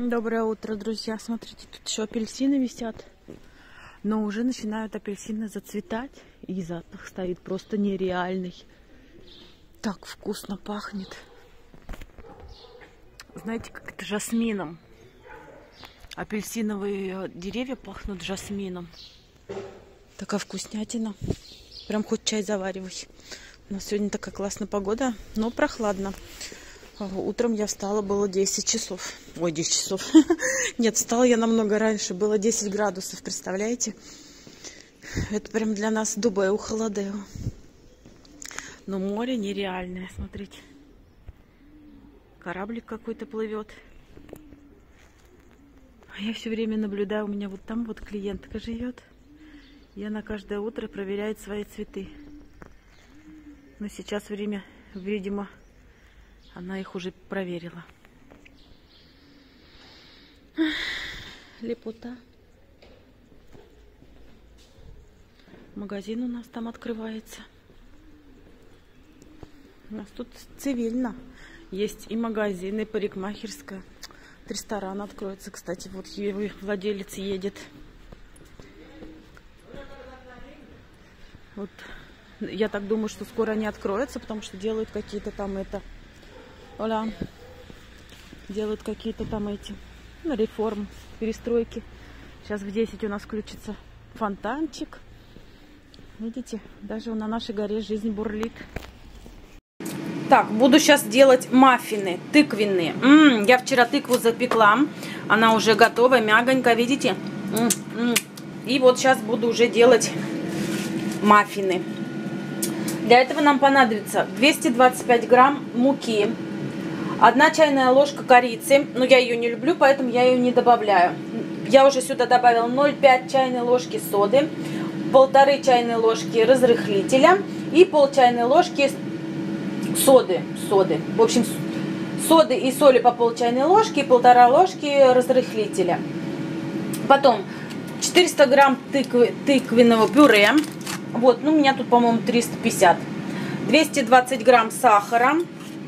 Доброе утро, друзья. Смотрите, тут еще апельсины висят. Но уже начинают апельсины зацветать. И запах стоит просто нереальный. Так вкусно пахнет. Знаете, как это жасмином. Апельсиновые деревья пахнут жасмином. Такая вкуснятина. Прям хоть чай заваривай. У нас сегодня такая классная погода, но прохладно. Утром я встала, было 10 часов. Ой, 10 часов. Нет, встала я намного раньше. Было 10 градусов, представляете? Это прям для нас Дубай ухолодило. Но море нереальное, смотрите. Кораблик какой-то плывет. А я все время наблюдаю, у меня вот там вот клиентка живет. И она каждое утро проверяет свои цветы. Но сейчас время, видимо, она их уже проверила. Лепота. Магазин у нас там открывается. У нас тут цивильно. Есть и магазин, и парикмахерская. Ресторан откроется, кстати. Вот владелец едет. Вот. Я так думаю, что скоро они откроются, потому что делают какие-то там Оля. Делают какие-то там реформы, перестройки. Сейчас в 10 у нас включится фонтанчик. Видите, даже на нашей горе жизнь бурлит. Так, буду сейчас делать маффины тыквенные. Я вчера тыкву запекла. Она уже готова, мягонькая, видите? И вот сейчас буду уже делать маффины. Для этого нам понадобится 225 грамм муки. 1 чайная ложка корицы. Но я ее не люблю, поэтому я ее не добавляю. Я уже сюда добавила 0,5 чайной ложки соды. 1,5 чайной ложки разрыхлителя. И пол чайной ложки соды. В общем, соды и соли по пол чайной ложки и 1,5 ложки разрыхлителя. Потом 400 грамм тыквенного пюре. Вот, ну у меня тут, по-моему, 350. 220 грамм сахара.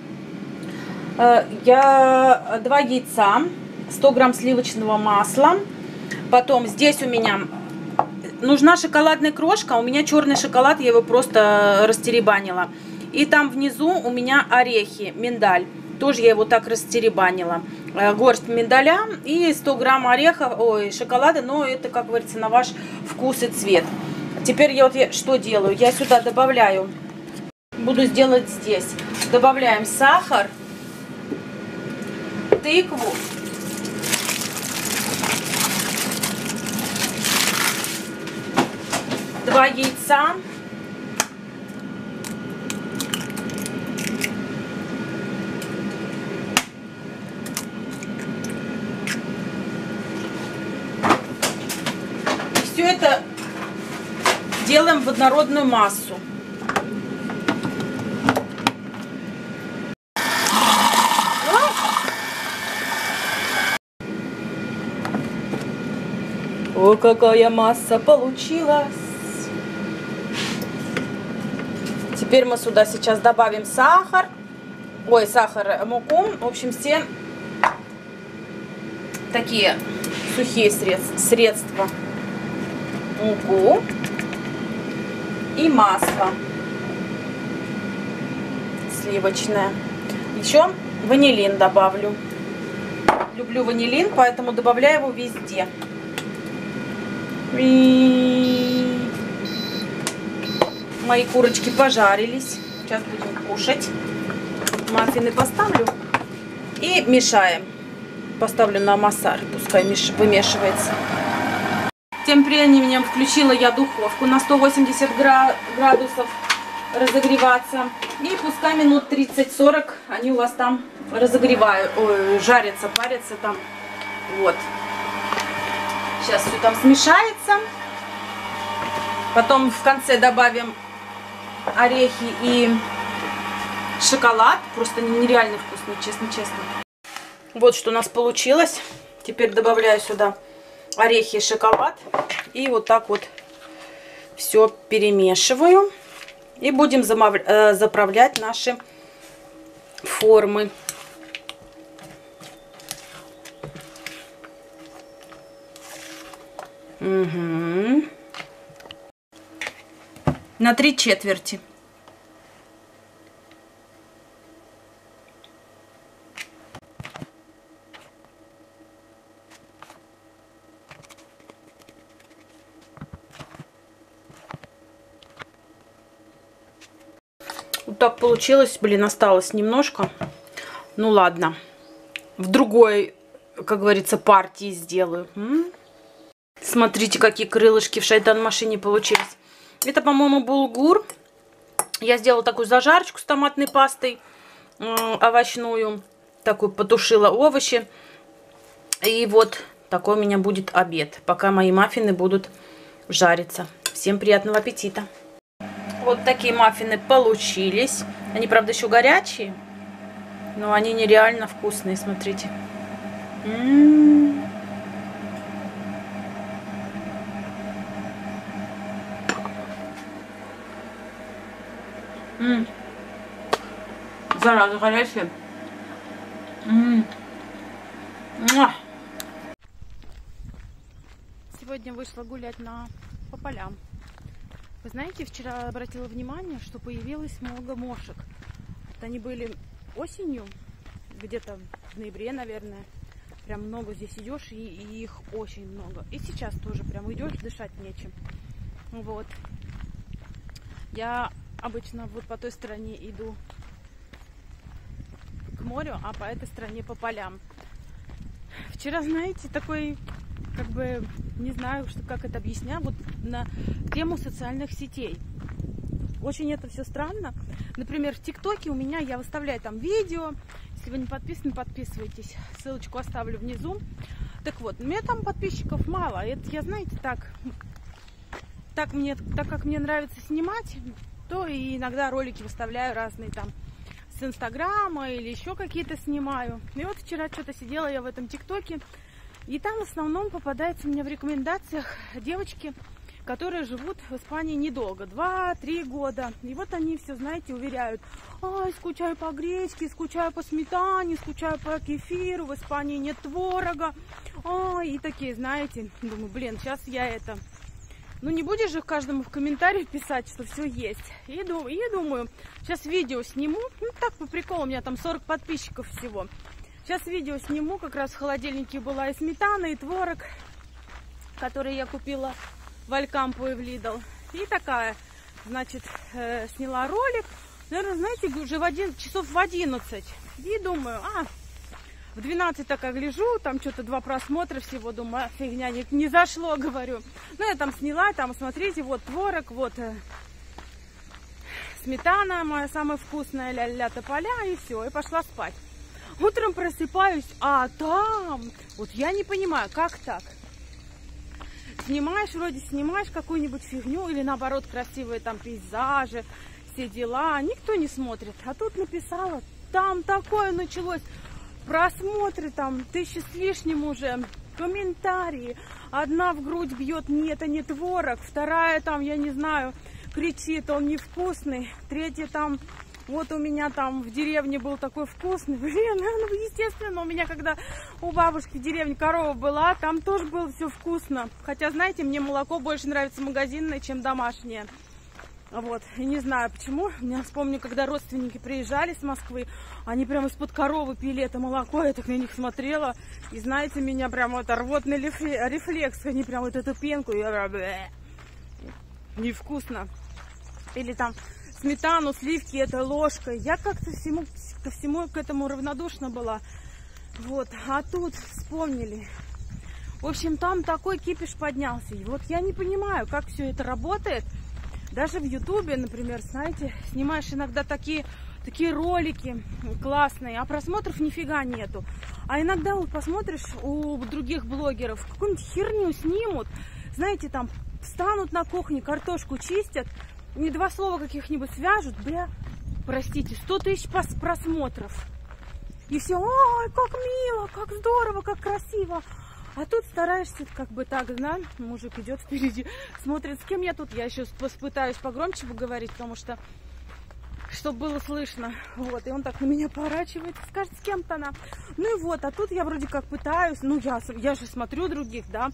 2 яйца. 100 грамм сливочного масла. Потом здесь у меня нужна шоколадная крошка. У меня черный шоколад, я его просто растеребанила. И там внизу у меня орехи, миндаль. Тоже я его так растеребанила. Горсть миндаля и 100 грамм орехов, шоколада. Но это, как говорится, на ваш вкус и цвет. Теперь я что делаю? Я сюда добавляю, буду сделать здесь. Добавляем сахар, тыкву, два яйца, и все это делаем в однородную массу. О, какая масса получилась! Теперь мы сюда сейчас добавим муку. В общем, все такие сухие средства. Муку и масло сливочное. Еще ванилин добавлю. Люблю ванилин, поэтому добавляю его везде. И мои курочки пожарились. Сейчас будем кушать. Маффины поставлю и мешаем. Поставлю на массаж, пускай вымешивается. Тем временем включила я духовку на 180 градусов разогреваться. И пускай минут 30-40 они у вас там жарятся, парятся там. Вот. Сейчас все там смешается. Потом в конце добавим орехи и шоколад. Просто нереально вкусно, честно-честно. Вот что у нас получилось. Теперь добавляю сюда орехи и шоколад. И вот так вот все перемешиваю. И будем заправлять наши формы. Угу. На 3/4. Вот так получилось. Блин, осталось немножко. Ну ладно. В другой, как говорится, партии сделаю. Смотрите, какие крылышки в шайтан-машине получились. Это, по-моему, булгур. Я сделала такую зажарочку с томатной пастой овощную. Такую потушила овощи. И вот такой у меня будет обед, пока мои маффины будут жариться. Всем приятного аппетита. Вот такие маффины получились. Они, правда, еще горячие. Но они нереально вкусные, смотрите. Зараза, горячая. Сегодня вышла гулять по полям. Вы знаете, вчера обратила внимание, что появилось много мошек. Вот они были осенью, где-то в ноябре, наверное. Прям много здесь идешь, и их очень много. И сейчас тоже прям идешь, дышать нечем. Вот. Я обычно вот по той стороне иду к морю, а по этой стороне по полям. Вчера, знаете, такой, как бы, не знаю, как это объяснять, вот на тему социальных сетей. Очень это все странно. Например, в ТикТоке у меня, я выставляю там видео. Если вы не подписаны, подписывайтесь. Ссылочку оставлю внизу. Так вот, у меня там подписчиков мало. Это я, знаете, так как мне нравится снимать, то и иногда ролики выставляю разные там с Инстаграма или еще какие-то снимаю. И вот вчера что-то сидела я в этом ТикТоке, и там в основном попадается мне в рекомендациях девочки, которые живут в Испании недолго, 2-3 года. И вот они все, знаете, уверяют: ай, скучаю по гречке, скучаю по сметане, скучаю по кефиру, в Испании нет творога. Ай, и такие, знаете, думаю, блин, сейчас я это... Ну, не будешь же каждому в комментариях писать, что все есть. И думаю, сейчас видео сниму. Ну, так, по приколу, у меня там 40 подписчиков всего. Сейчас видео сниму. Как раз в холодильнике была и сметана, и творог, который я купила в Алькампо и в Lidl. И такая, значит, сняла ролик. Наверное, знаете, уже часов в 11. И думаю, в 12 так огляжу, там что-то 2 просмотра всего, думаю, фигня, не зашло, говорю. Ну, я там сняла, там, смотрите, вот творог, вот сметана моя самая вкусная, ля-ля тополя, и все, и пошла спать. Утром просыпаюсь, а там, вот я не понимаю, как так? Снимаешь какую-нибудь фигню, или наоборот, красивые там пейзажи, все дела, никто не смотрит. А тут написала, там такое началось... Просмотры там 1000 с лишним уже, комментарии. Одна в грудь бьет, нет, это не творог. Вторая там, я не знаю, кричит, он невкусный. Третья там, вот у меня там в деревне был такой вкусный. Блин, ну, естественно, у меня когда у бабушки в деревне корова была, там тоже было все вкусно. Хотя, знаете, мне молоко больше нравится магазинное, чем домашнее. Вот, и не знаю почему. Я вспомню, когда родственники приезжали с Москвы, они прямо из-под коровы пили это молоко, я так на них смотрела. И знаете, меня прямо это рвотный рефлекс, они прям вот эту пенку, и я невкусно. Или там сметану, сливки, это ложкой. Я как-то ко всему к этому равнодушна была. Вот, а тут вспомнили. В общем, там такой кипиш поднялся. И вот я не понимаю, как все это работает. Даже в Ютубе, например, знаете, снимаешь иногда такие ролики классные, а просмотров нифига нету. А иногда вот посмотришь у других блогеров, какую-нибудь херню снимут, знаете, там встанут на кухне, картошку чистят, не 2 слова каких-нибудь свяжут, бля, простите, 100 000 просмотров. И все, ой, как мило, как здорово, как красиво. А тут стараешься как бы так, да, мужик идет впереди, смотрит, с кем я тут. Я еще пытаюсь погромче поговорить, потому что, чтобы было слышно. Вот, и он так на меня поворачивает, скажет, с кем-то она. Ну и вот, а тут я вроде как пытаюсь, ну я же смотрю других, да,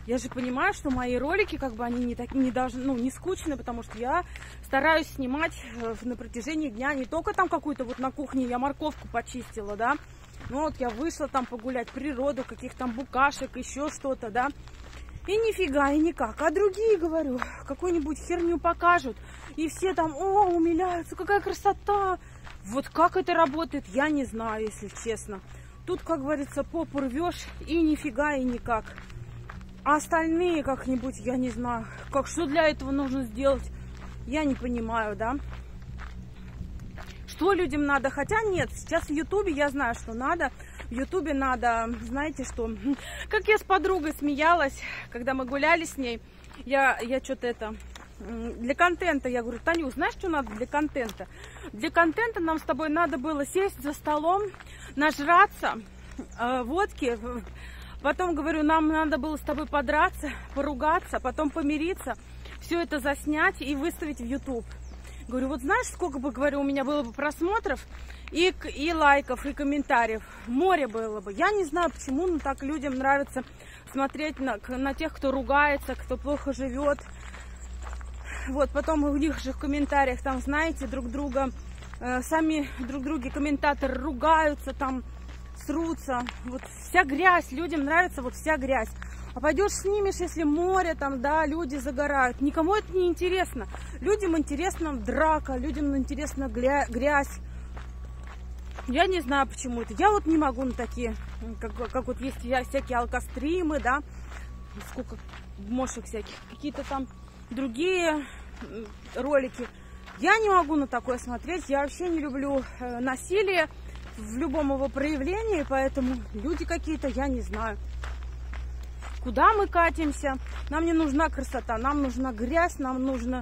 Я же понимаю, что мои ролики, как бы, они не должны, ну, не скучны, потому что я стараюсь снимать на протяжении дня не только там какую-то вот на кухне я морковку почистила, да, ну вот я вышла там погулять, природу, каких там букашек, еще что-то, да, и нифига, и никак. А другие, говорю, какую-нибудь херню покажут, и все там, о, умиляются, какая красота. Вот как это работает, я не знаю, если честно. Тут, как говорится, попу рвешь, и нифига, и никак. А остальные как-нибудь, я не знаю, что для этого нужно сделать, я не понимаю, да. Что людям надо? Хотя нет, сейчас в Ютубе я знаю, что надо. В Ютубе надо, знаете что, как я с подругой смеялась, когда мы гуляли с ней, я что-то это, для контента, я говорю, Танюш, знаешь, что надо для контента? Для контента нам с тобой надо было сесть за столом, нажраться водки, потом, говорю, нам надо было с тобой подраться, поругаться, потом помириться, все это заснять и выставить в YouTube. Говорю, вот знаешь, сколько бы, говорю, у меня было бы просмотров и лайков, и комментариев. Море было бы. Я не знаю, почему, но так людям нравится смотреть на тех, кто ругается, кто плохо живет. Вот, потом у них же в комментариях, там, знаете, друг друга, сами друг друге комментаторы ругаются, там, срутся. Вот вся грязь, людям нравится вот вся грязь. А пойдешь снимешь, если море, там, да, люди загорают. Никому это не интересно. Людям интересна драка, людям интересна грязь. Я не знаю, почему это. Я вот не могу на такие, как вот есть всякие алкостримы, да, сколько мошек всяких, какие-то там другие ролики. Я не могу на такое смотреть. Я вообще не люблю насилие в любом его проявлении, поэтому люди какие-то, я не знаю. Куда мы катимся? Нам не нужна красота, нам нужна грязь, нам нужно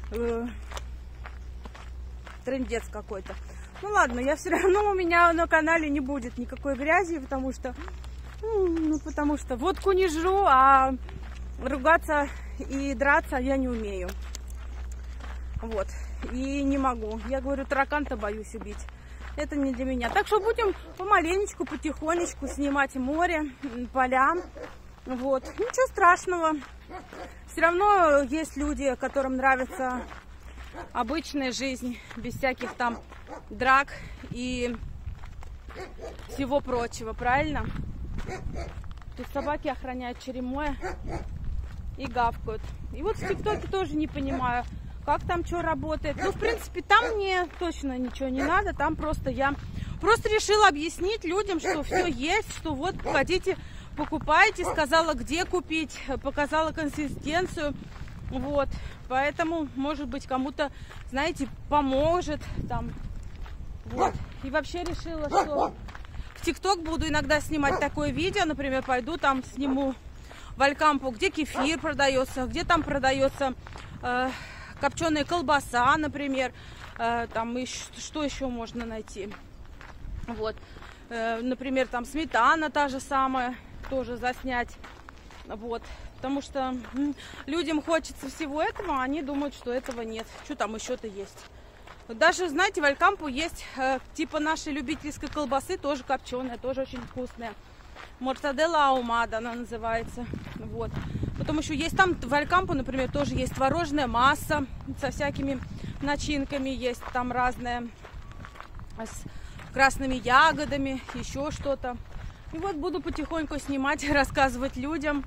трындец какой-то. Ну ладно, я все равно, у меня на канале не будет никакой грязи, потому что водку не жру, а ругаться и драться я не умею. Вот, и не могу. Я говорю, таракан-то боюсь убить. Это не для меня. Так что будем помаленечку, потихонечку снимать море, поля. Вот, ничего страшного. Все равно есть люди, которым нравится обычная жизнь, без всяких там драк и всего прочего, правильно? Тут собаки охраняют черемоя и гавкают. И вот в ТикТоке тоже не понимаю, как там что работает. Ну, в принципе, там мне точно ничего не надо. Там просто я решила объяснить людям, что все есть, что вот хотите, покупайте, сказала, где купить, показала консистенцию. Вот, поэтому, может быть, кому-то, знаете, поможет там. Вот. И вообще решила, что в ТикТок буду иногда снимать такое видео. Например, пойду там сниму в Алькампу, где кефир продается, где там продается копченая колбаса, например. Там что еще можно найти. Вот. Например, там сметана та же самая, тоже заснять. Вот. Потому что людям хочется всего этого, а они думают, что этого нет. Что там еще-то есть? Даже, знаете, в Алькампу есть типа нашей любительской колбасы, тоже копченая, тоже очень вкусная. Мортаделла аумада она называется. Вот. Потом еще есть там в Алькампу, например, тоже есть творожная масса со всякими начинками. Есть там разные с красными ягодами, еще что-то. И вот буду потихоньку снимать, рассказывать людям,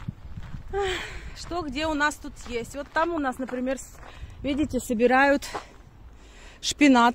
что где у нас тут есть. Вот там у нас, например, видите, собирают шпинат.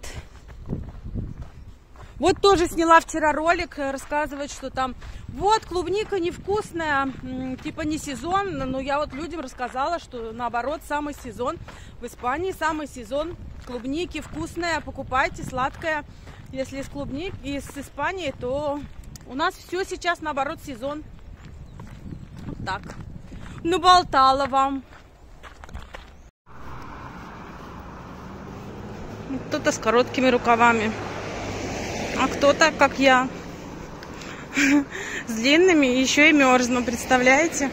Вот тоже сняла вчера ролик, рассказывать, что там вот клубника невкусная, типа не сезон. Но я вот людям рассказала, что наоборот самый сезон. В Испании самый сезон клубники вкусная, покупайте, сладкая. Если из клубники, из Испании, то у нас все сейчас наоборот сезон. Вот так. Наболтала вам. Кто-то с короткими рукавами, а кто-то, как я, с длинными, еще и мерзну, представляете?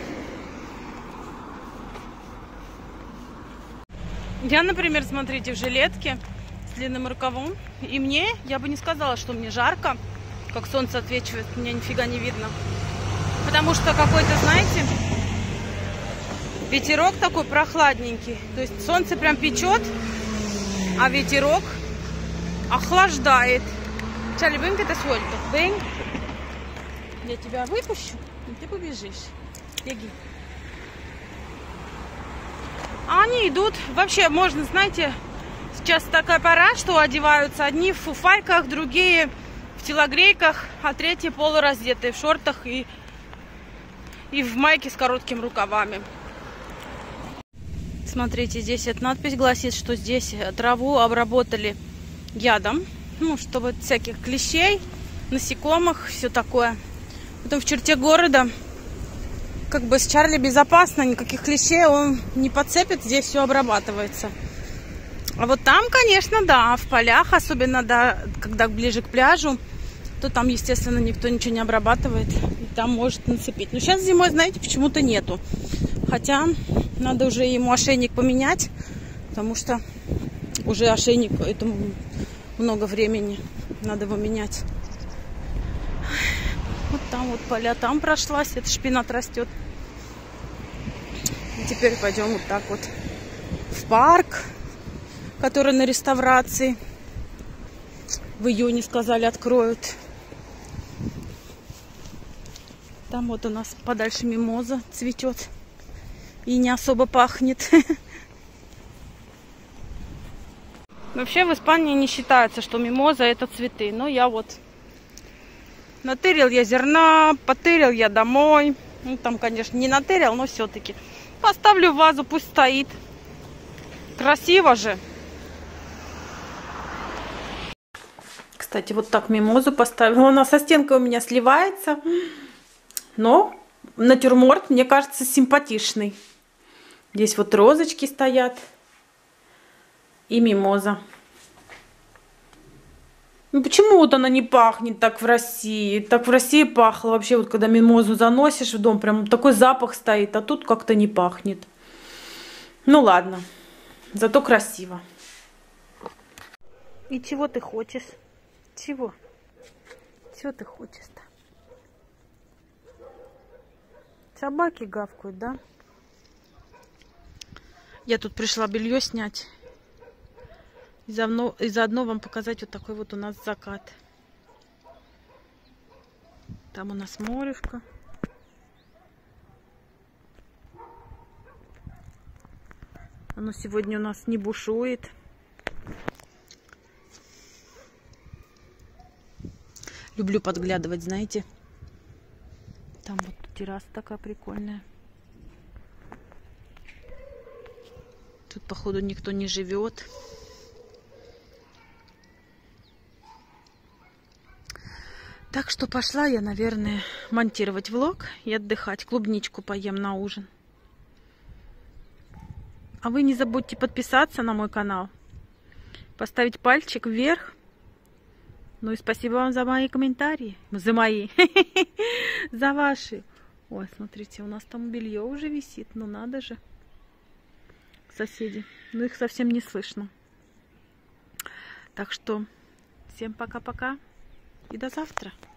Я, например, смотрите, в жилетке с длинным рукавом, и мне, я бы не сказала, что мне жарко, как солнце отсвечивает, меня нифига не видно. Потому что какой-то, знаете, Ветерок такой прохладненький. То есть солнце прям печет, а ветерок охлаждает. Чарли, бэнк это сольто. Бэнк. Я тебя выпущу, и ты побежишь. Беги. А они идут. Вообще можно, знаете, сейчас такая пора, что одеваются одни в фуфайках, другие в телогрейках, а третьи полураздетые в шортах и в майке с короткими рукавами. Смотрите, здесь эта надпись гласит, что здесь траву обработали ядом, ну, чтобы всяких клещей, насекомых, все такое. Потом в черте города, как бы с Чарли безопасно, никаких клещей он не подцепит, здесь все обрабатывается. А вот там, конечно, да, в полях, особенно, да, когда ближе к пляжу, то там, естественно, никто ничего не обрабатывает, и там может нацепить. Но сейчас зимой, знаете, почему-то нету. Хотя надо уже ему ошейник поменять, потому что уже ошейник, это много времени, надо его менять. Вот там вот поля, там прошлась, это шпинат растет. И теперь пойдем вот так вот в парк, который на реставрации. В июне, сказали, откроют. Там вот у нас подальше мимоза цветет. И не особо пахнет. Вообще в Испании не считается, что мимоза это цветы. Но я вот натырил я зерна, потырил я домой. Ну, там, конечно, не натырил, но все-таки. Поставлю в вазу, пусть стоит. Красиво же. Кстати, вот так мимозу поставила. Она со стенкой у меня сливается. Но натюрморт, мне кажется, симпатичный. Здесь вот розочки стоят. И мимоза. Ну, почему вот она не пахнет так в России? Так в России пахло вообще, вот когда мимозу заносишь в дом, прям такой запах стоит, а тут как-то не пахнет. Ну ладно, зато красиво. И чего ты хочешь? Чего? Чего ты хочешь-то? Собаки гавкают, да? Я тут пришла белье снять. И заодно вам показать вот такой вот у нас закат. Там у нас морешко. Оно сегодня у нас не бушует. Люблю подглядывать, знаете. Там вот терраса такая прикольная. Тут, походу, никто не живет. Так что пошла я, наверное, монтировать влог и отдыхать. Клубничку поем на ужин. А вы не забудьте подписаться на мой канал. Поставить пальчик вверх. Ну и спасибо вам за мои комментарии. За мои. За ваши. Ой, смотрите, у нас там белье уже висит. Ну надо же. Соседи. Ну их совсем не слышно. Так что всем пока-пока. И до завтра.